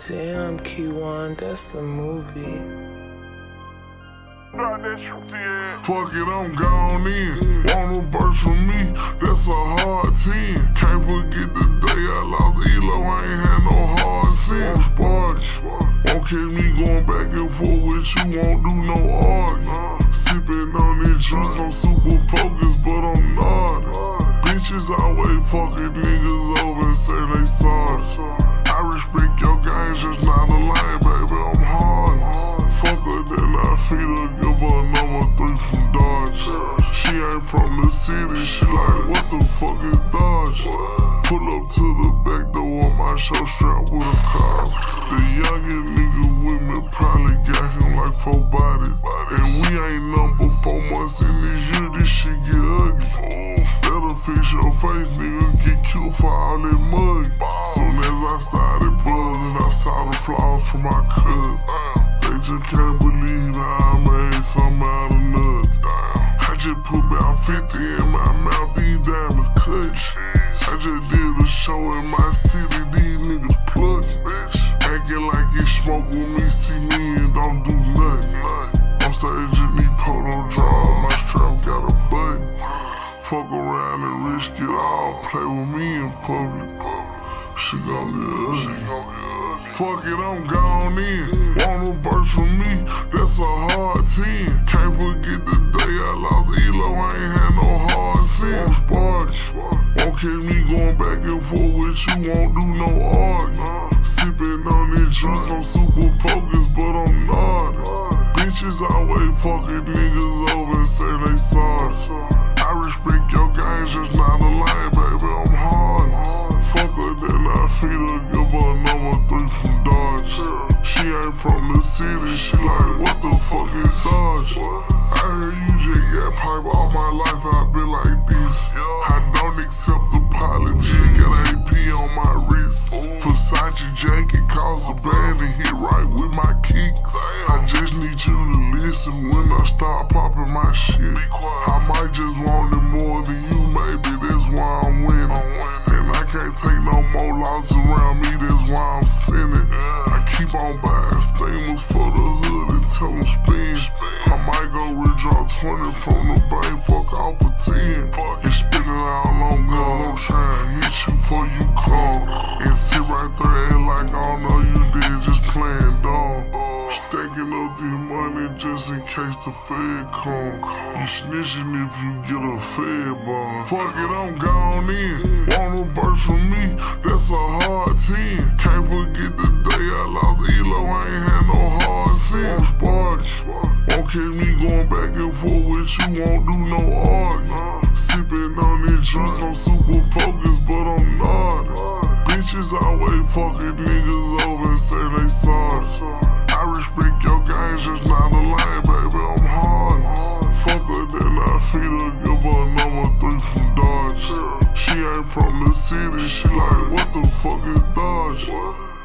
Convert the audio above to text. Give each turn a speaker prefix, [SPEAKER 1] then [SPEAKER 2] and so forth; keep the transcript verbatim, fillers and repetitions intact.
[SPEAKER 1] Damn, Q one, that's the movie.
[SPEAKER 2] Fuck it, I'm gone in. Want a verse from me, that's a hard ten. Can't forget the day I lost Elo, I ain't had no hard sin. Spark, won't catch me going back and forth with you, won't do no arguing. Sipping on this juice, I'm super focused, but I'm not. Bitches always fucking niggas over and say they sorry. I respect your game, just not a line, baby, I'm hard. Fuck her, then I feed her, give her number three from Dodge. She ain't from the city, she like, what the fuck is Dodge? Pull up to the back door of my show strap with a car. The youngest nigga with me probably got him like four bodies. And we ain't number four months in this year, this shit get ugly. Better fix your face, nigga, get killed for all that mug. Soon as I started buzzing, I saw the flaws from my cut. They just can't believe how I made something out of nothing. I just put about fifty in my mouth, these diamonds cut. I just did a show in my city, these niggas plugging. Acting like you smoke with me, see me and don't do nothing. On stage in these polo draws, my strap got a button. Fuck around and risk it all, play with me in public. She gon' get ugly. Fuck it, I'm gone in. Want a verse from me, that's a hard ten. Can't forget the day I lost Elo, I ain't had no hard sin. I'm spark, won't catch me going back and forth with you, won't do no arguing. Sipping on this juice, I'm super focused, but I'm not. Bitches always fucking niggas over and say they sorry. I respect your game, just not a line, baby, I'm hard. Fuck her, then I feed her, give her number three from Dodge. She ain't from the city, she like, what the fuck is Dodge? I heard you just got pipe all my life, I've been like this. I don't accept apology, got A P on my wrist. Versace jacket cost a band and hit right with my kicks. I just need you to listen when I start popping my shit. I might just want it more than you, maybe that's why I'm winning. And I can't take no more losses around me, that's why I'm sinning. I keep on buying steamers for the hood until I'm spin. I might go withdraw twenty from the bank, fuck off a ten. And spin it all on guns, I'm trying to hit you before you come. And sit right there and like I don't know you did, just playing dumb. Stacking up this money just in case the Fed come. You snitching if you get a Fed bond. Fuck it, I'm gone in. Want a verse from me, that's a hard ten. Can't forget the day I lost Elo, I ain't had no hard sin. I'm spark, won't catch me going back and forth with you, won't do no arguing. Sipping on this juice, I'm super focused, but I'm not. Bitches always fucking niggas over and say they sorry. I respect your game, just not a line, baby, I'm hard. Fuck her, then I feed her, give her number three from Dodge. She ain't from the city, she like, what the fuck is Dodge?